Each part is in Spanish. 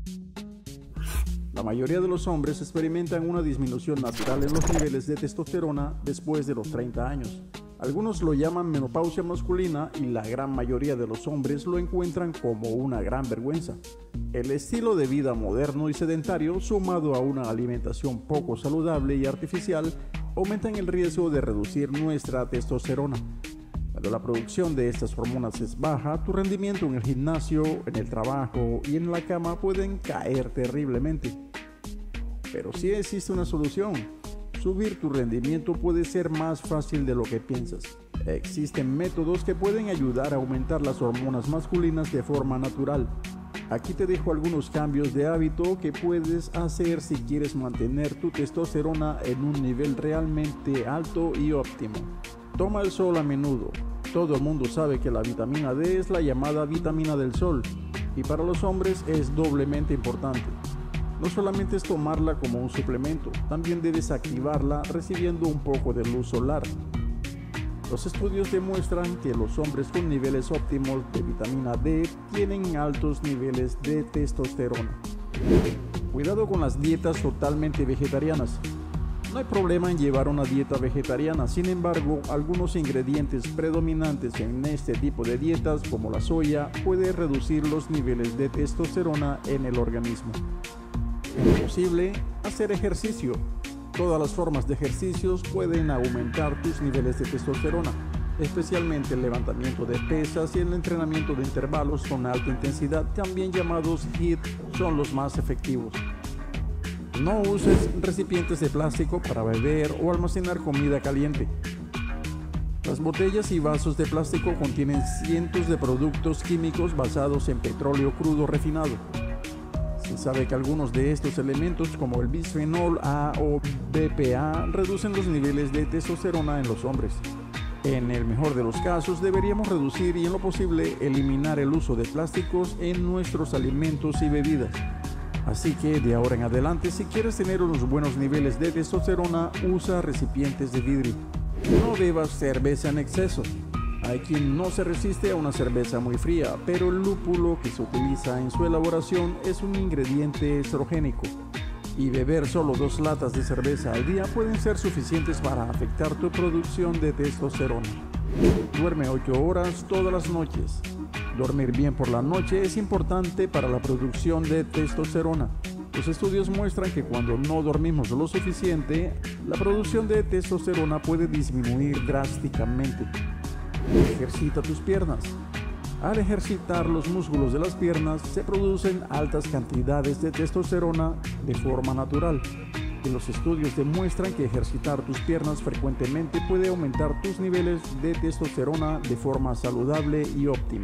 La mayoría de los hombres experimentan una disminución natural en los niveles de testosterona después de los 30 años. Algunos lo llaman menopausia masculina y la gran mayoría de los hombres lo encuentran como una gran vergüenza. El estilo de vida moderno y sedentario, sumado a una alimentación poco saludable y artificial, aumentan el riesgo de reducir nuestra testosterona. Cuando la producción de estas hormonas es baja, tu rendimiento en el gimnasio, en el trabajo y en la cama pueden caer terriblemente. Pero sí existe una solución. Subir tu rendimiento puede ser más fácil de lo que piensas. Existen métodos que pueden ayudar a aumentar las hormonas masculinas de forma natural. Aquí te dejo algunos cambios de hábito que puedes hacer si quieres mantener tu testosterona en un nivel realmente alto y óptimo. Toma el sol a menudo. Todo el mundo sabe que la vitamina D es la llamada vitamina del sol, y para los hombres es doblemente importante. No solamente es tomarla como un suplemento, también debes activarla recibiendo un poco de luz solar. Los estudios demuestran que los hombres con niveles óptimos de vitamina D tienen altos niveles de testosterona. Cuidado con las dietas totalmente vegetarianas. No hay problema en llevar una dieta vegetariana, sin embargo, algunos ingredientes predominantes en este tipo de dietas, como la soya, pueden reducir los niveles de testosterona en el organismo. Es posible hacer ejercicio. Todas las formas de ejercicios pueden aumentar tus niveles de testosterona, especialmente el levantamiento de pesas y el entrenamiento de intervalos con alta intensidad, también llamados HIIT, son los más efectivos. No uses recipientes de plástico para beber o almacenar comida caliente. Las botellas y vasos de plástico contienen cientos de productos químicos basados en petróleo crudo refinado. Se sabe que algunos de estos elementos, como el bisfenol A o BPA, reducen los niveles de testosterona en los hombres. En el mejor de los casos, deberíamos reducir y en lo posible eliminar el uso de plásticos en nuestros alimentos y bebidas. Así que de ahora en adelante, si quieres tener unos buenos niveles de testosterona, usa recipientes de vidrio. No bebas cerveza en exceso. Hay quien no se resiste a una cerveza muy fría, pero el lúpulo que se utiliza en su elaboración es un ingrediente estrogénico. Y beber solo 2 latas de cerveza al día pueden ser suficientes para afectar tu producción de testosterona. Duerme 8 horas todas las noches. Dormir bien por la noche es importante para la producción de testosterona. Los estudios muestran que cuando no dormimos lo suficiente, la producción de testosterona puede disminuir drásticamente. Ejercita tus piernas. Al ejercitar los músculos de las piernas, se producen altas cantidades de testosterona de forma natural. Y los estudios demuestran que ejercitar tus piernas frecuentemente puede aumentar tus niveles de testosterona de forma saludable y óptima.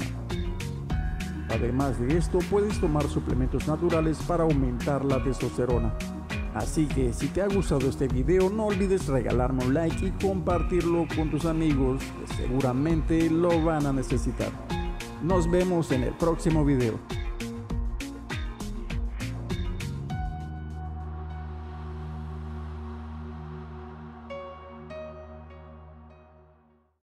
Además de esto, puedes tomar suplementos naturales para aumentar la testosterona. Así que si te ha gustado este video, no olvides regalarme un like y compartirlo con tus amigos, que seguramente lo van a necesitar. Nos vemos en el próximo video.